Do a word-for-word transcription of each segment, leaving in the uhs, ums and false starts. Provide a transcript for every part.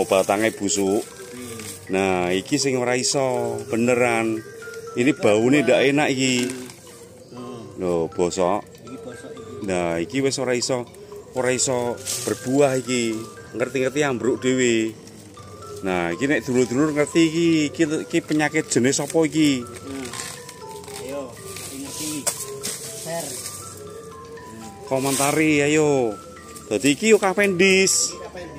batangnya busuk. Nah, iki sing ora iso beneran. Ini baune ndak enak iki. Lho, bosok. Nah, iki wis ora iso ora iso berbuah iki. Ngerti-ngerti ambruk dhewe. Nah, iki nek dulur-dulur ngerti iki, iki, iki penyakit jenis apa iki? Ayo, ngerti. Share. Komentari ayo. Dadi iki yo Cavendish.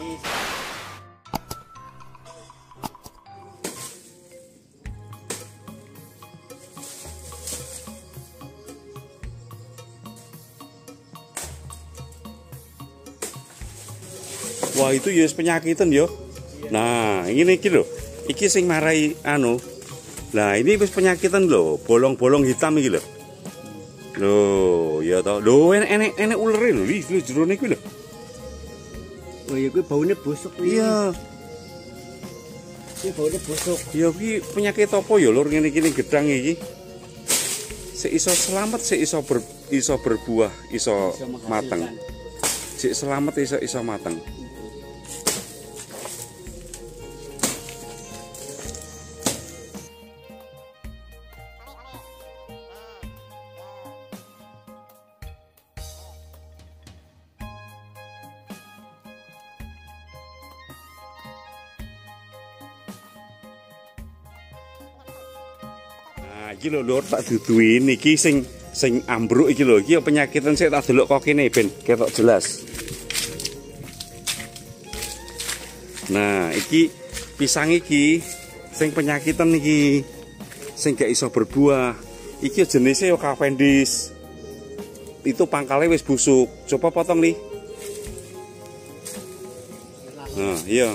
Wah, itu ya penyakitan yo. Nah, ini iki lho. Iki sing marai anu. Nah, ini wis penyakitan lho, bolong-bolong hitam iki lho. Loh, ya toh. Loh, enek enek ulere lho, iki lho jerone iki lho. Oh iya, kuwi baune busuk kuwi. Iya. Kuwi baune busuk. Ya kuwi penyakit apa ya lur ngene iki gedang iki. Sik iso selamat, sik iso ber, iso berbuah, iso, iso mateng. Sik selamat iso iso mateng. Nah, iki lho lur tak duduin iki sing sing ambruk iki lho. Iki penyakitan sik tak delok kok kene ben ketok jelas. Nah, iki pisang iki sing penyakitan iki sing gak iso berbuah. Iki jenisnya yo Cavendish. Itu pangkalnya wis busuk. Coba potong nih. Nah, iya.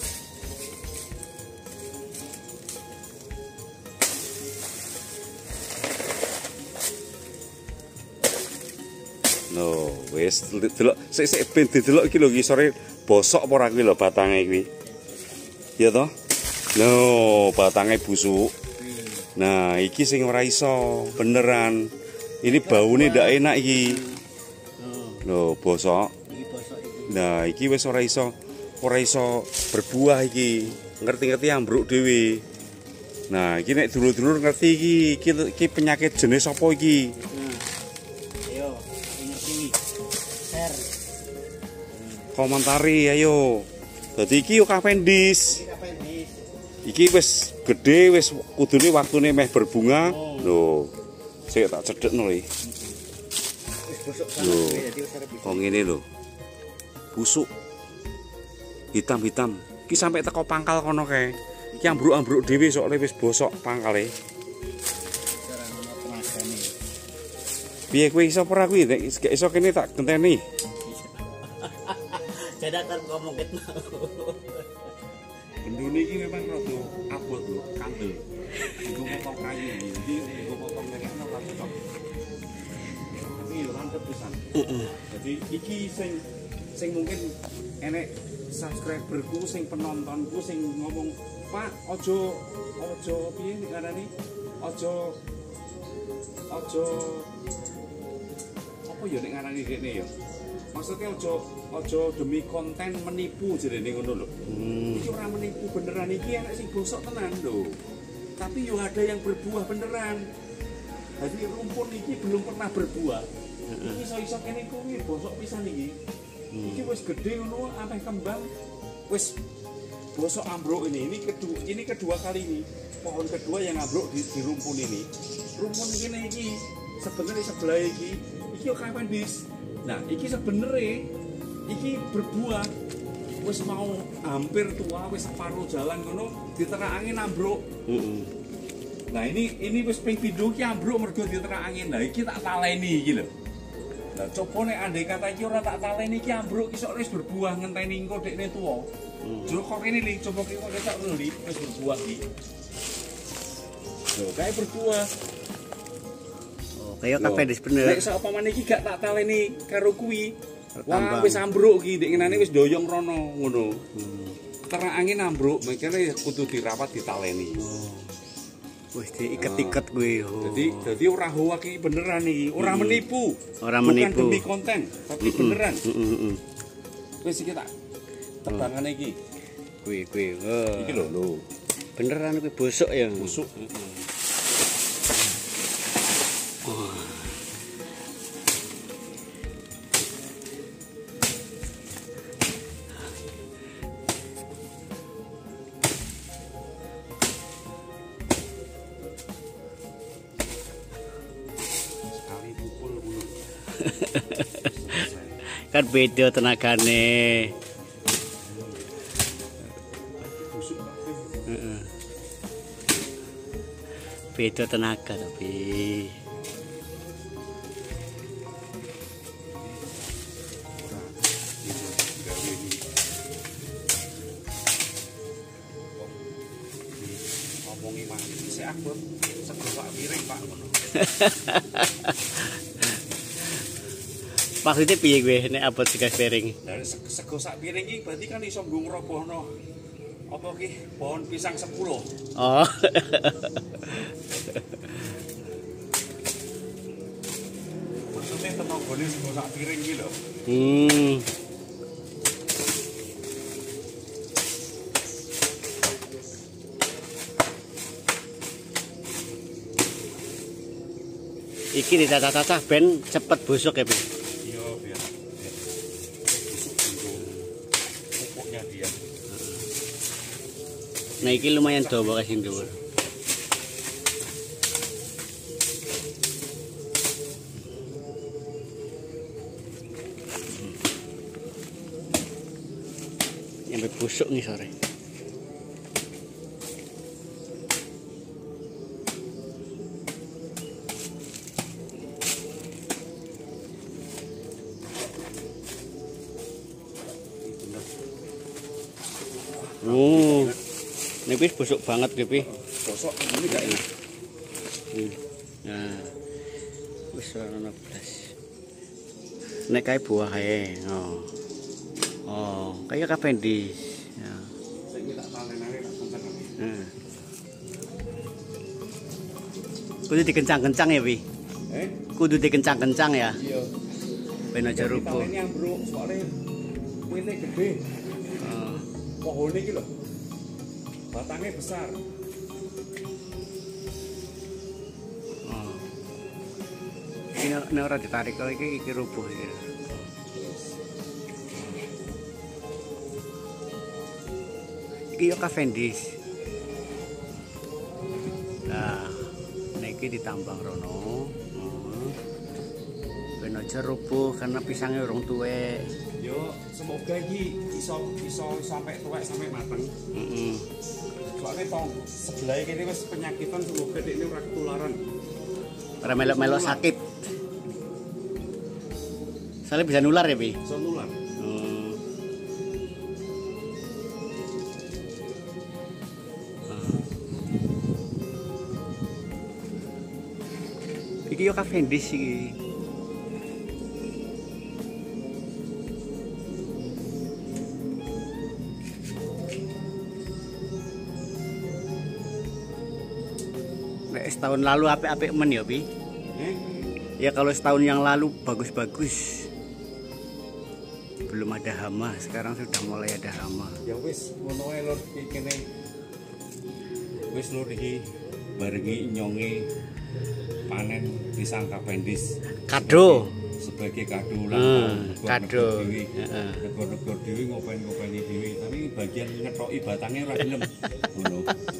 No, wis delok sik sik ben didelok iki lho iki sore bosok apa ora kuwi lho batange kuwi. Ya toh? No, batange busuk. Nah, iki sing ora iso beneran. Ini baune ndak enak iki. Lho, bosok. Nah, iki wis ora iso ora iso berbuah iki. Ngerti-ngerti ambruk dhewe. Nah, iki nek dulur-dulur ngerti iki, iki, iki penyakit jenis apa iki? Komentari ayo. Dadi iki yo Cavendish. Iki wis gede wis kudune waktune meh berbunga. Lho. Sik tak cedhekno iki. Wis busuk banget dadi wis kok ngene lho. Busuk. Hitam-hitam. Iki sampai teko pangkal kono kae. Iki ambruk-ambruk dhewe soalnya wis bosok pangkale. Piye kowe iso ora kuwi? Nek gak iso kene tak genteni. Jadakan ngomong ket. Bendune iki memang rada abot lho, kandel. Iku potong kayu iki, iki iku potong nekekno tak cocok. Tapi yo landhep pisan. Heeh. Jadi iki sing sing mungkin enek subscriberku sing penontonku sing ngomong, "Pak, ojo ojo piye ngarani? Ojo ojo apa ya nek ngarani kene ya?" Maksudnya ojo ojo demi konten menipu jarene ngono lho. Hmm. Iki ora menipu beneran, iki enek sing gosok tenan lho. Tapi yo ada yang berbuah beneran. Jadi rumpun iki belum pernah berbuah. Heeh. Iki iso-iso kene kuwi bosok pisan iki. Hmm. Iki wis gede ngono ameh kembang wis bosok ambruk ini. Ini kedua ini kedua kali ini. Pohon kedua yang ambruk di, di rumpun ini. Rumpun ini iki sebenarnya sebelah iki iki yo Cavendish. Nah, iki sebenarnya iki berbuah wis mau hampir tua, wis separuh jalan ngono diterak angin ambruk. Heeh. Nah, ini ini wis ping pindho iki ambruk mergo diterak angin. Nah, iki tak taleni iki lho. Lah coba nek andai kata iki ora tak taleni iki ambruk iki sok wis berbuah ngenteni engko dekne tuwa. Jero kok kene li coba ki kok ketok lho li wis berbuah iki. Lho, kae berbuah. Kayak Cavendish bener. Nek sakpamane iki gak tak taleni karo kuwi. Wah, wis ambruk iki, ndek ngenane wis doyong rono ngono. Hmm. Terak angin ambruk, makane kudu dirawat ditaleni. Oh. Wis diiket-iket kuwi. Oh. Jadi jadi ora hoak iki beneran iki, ora hmm. menipu. Ora Bukan menipu. demi konten, tapi mm -mm. beneran. Heeh, heeh. Wis iki tak tebangane iki. Kuwi kuwi. Oh. Iki lho lho. Beneran kuwi busuk ya. Busuk. Sekali pukul ngono. Kan beda tenagane. Busuk kabeh. Heeh. Beda tenaga tapi. Ora iso gawe iki. Ngomongi mah isih abot sego sak piring Pak ngono. Maksudnya piye gue nek abot tiga piring? Dari sego sak piring iki berarti kan iso nggo ngrobohno apa ki pohon pisang sepuluh. Oh. Maksudnya tenagane sego sak piring iki lho. Hmm. Iki ditata-tata ben cepet busuk ya, Bi. Iya, biar busuk dulu pupuknya dia. Nah, iki lumayan dawa kasih dhuwur. Sampai busuk nih sore. Oh, ini wis busuk banget gitu, Pi. Sosok ini gak enak. Hmm. Nah, wis ono blas. Nek kae buah kae. Oh. Oh, kayak Cavendish. Ya. Saiki tak panen-panen tak kenceng. Heeh. Kudu dikencang-kencang ya, Pi. Eh? Kudu dikencang-kencang ya. Iya. Ben aja rubuh. Panennya ambruk soalnya wite gede. Oh. Pohon iki lho. Batangnya besar. Oh. Ini nek ora ditarik kok iki iki rubuh iki. Iki yo Cavendish. Nah, niki ditambang rono. Hmm. Ben aja rubuh karena pisangnya urung tuwek. Yo, semoga iki iso iso sampai tuwek sampai mateng. Heeh. Soalnya tong sebelah kene wis penyakitan semoga dekne ora ketularan. Ora melok-melok sakit. Soalnya bisa nular ya, Pi? Iso nular. Hmm. Iki yo Cavendish iki. Nek setahun lalu apik-apik men ya, Pi? Eh? Ya kalau setahun yang lalu bagus-bagus. Belum ada hama, sekarang sudah mulai ada hama. Ya wis ngono ae lur iki kene. Wis lur iki barengi nyonge panen pisang Cavendish Kado. sebagai kado ulang Hmm, tahun kado. Heeh. Negor-negor dhewe ngopen-ngopeni dhewe, tapi bagian ngethoki batangnya ora gelem. Ngono.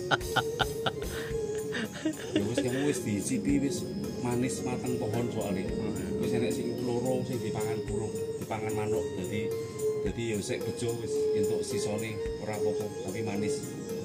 Ya wis kamu wis dicipi wis manis mateng pohon soalnya. Wis enek sing loro sing dipangan burung, dipangan manuk. Jadi jadi ya sik bejo wis entuk sisone ora apa-apa tapi manis.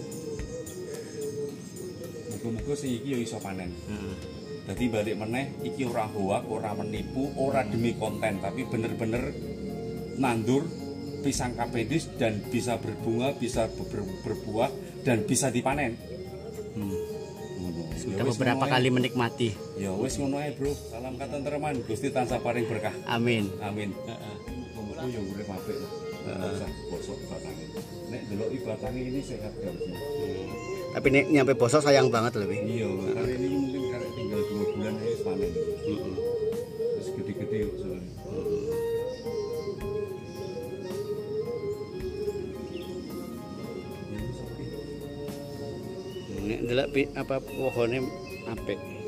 Muga-muga sing iki ya iso panen. Heeh. Jadi balik meneh iki ora hoak, ora menipu, ora demi konten, tapi bener-bener nandur pisang Cavendish dan bisa berbunga, bisa ber berbuah dan bisa dipanen. Hmm. Ngono. Sudah beberapa kali menikmati. Ya wis ngono ae, Bro. Salam katentreman, Gusti tansah paring berkah. Amin. Amin. Heeh. Muga ya urip apik. Ora usah bosok batange. Nek deloki batange ini sehat harusnya. Tapi nek nyampe bosok sayang banget loh, Pi. Iya, kali ini mungkin karena tinggal dua bulan aja panen. Heeh. Terus gede-gede kok soalnya. nek ndelok pi- apa pohone apik.